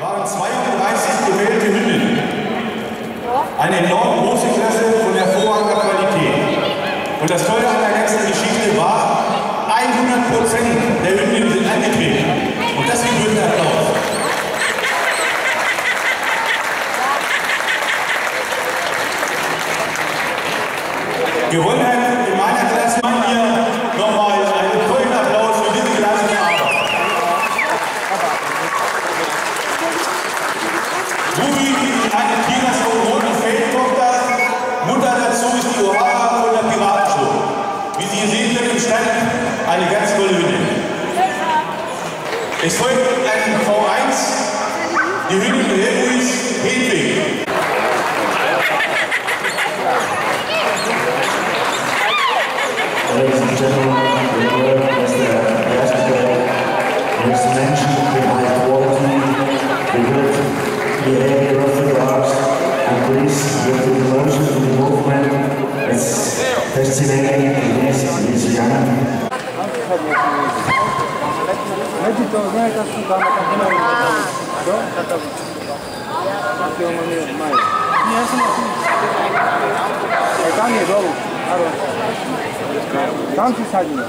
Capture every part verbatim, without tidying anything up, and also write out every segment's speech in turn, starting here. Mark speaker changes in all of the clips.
Speaker 1: waren zweiunddreißig gewählte Hündinnen. Eine enorm große Klasse von hervorragender Qualität. Und das Tolle an der ganzen Geschichte war, hundert Prozent der Hündinnen sind angetreten. Und das gebührt der Applaus. Gewonnen hat in meiner Klasse hier nochmal einen tollen Applaus für diese Klasse. Ruby, die Argentinier von Roten Feldtochter, Mutter dazu ist die O'Hara von der Piratenschule. Wie Sie hier sehen können im Stand, eine ganz tolle Hündin. Es folgt ein V eins, die Hündin Helmuis Hedwig.
Speaker 2: Ladies and gentlemen, we learn as the yesterday, as mentioned, the high quality, the good behavior of the dogs, and please, with the emotion of the movement, it's fascinating to these, these young.
Speaker 3: Там садили.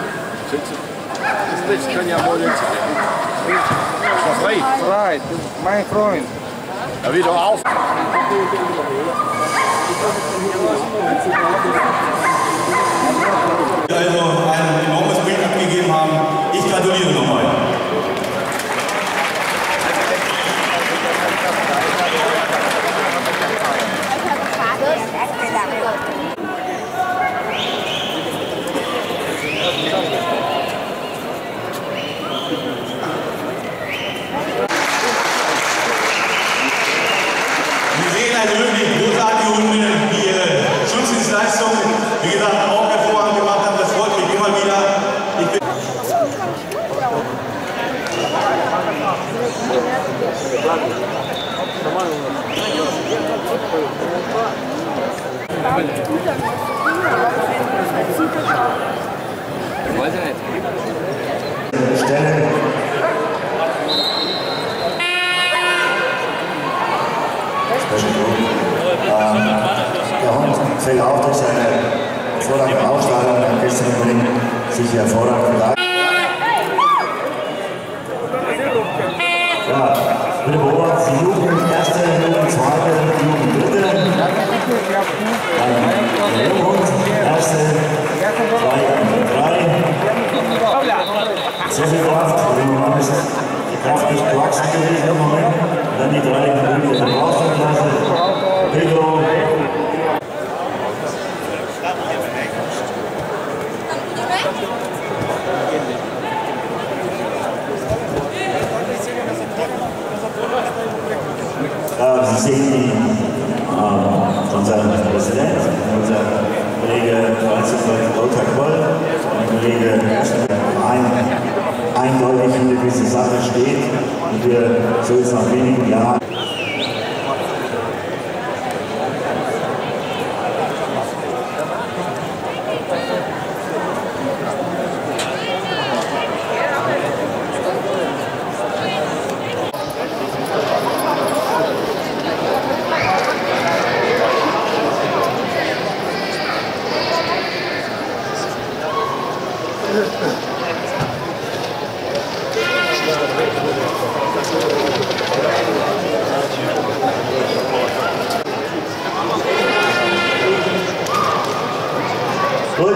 Speaker 4: Здесь коня молится. Frei.
Speaker 3: Frei, mein Freund.
Speaker 4: Ja, wieder auf.
Speaker 1: Also ein enormes Bild abgegeben haben. Ich gratuliere nochmal. Wir sehen eine wirklich großartige Hunde, die ihre Schutzdienstleistung, wie gesagt, auch hervorragend gemacht haben. Das freut mich immer wieder. Ich bin
Speaker 5: Weiß ich nicht.
Speaker 2: Stellen. Ähm, der Hund fällt auf durch seine hervorragende Ausstrahlung, ein bisschen bringt sich hervorragend verlassen. Ja, bitte beobachten Sie Jugend, erste, Jugend, zweite, Jugend, dritte. Dann der Junghund, erste, zwei, drei. Sehr viel Kraft, irgendwann ist die Kraft nicht gewachsen gewesen im Moment. Dann die drei Minuten in der Auslandklasse. Pedro. Ja, Sie sehen die, äh, unser Präsident, unser Kollege Lothar Koll, und Kollege ein, eindeutig hinter diese Sache steht und wir so jetzt nach wenigen Jahren gut.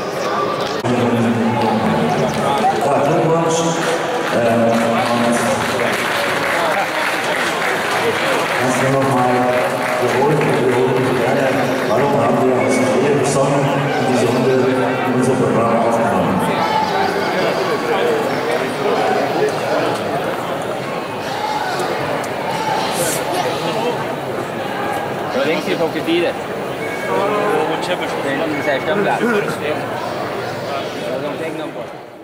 Speaker 2: Ja, Glückwunsch. Ähm, kannst du nochmal wiederholen, wiederholen gerne, warum haben wir uns hier besonnen und diese Hunde in unser Programm aufgenommen?
Speaker 5: Da links die Krokodile. Und Schippe stellen, das ist echt am Platz. Also, denk noch was.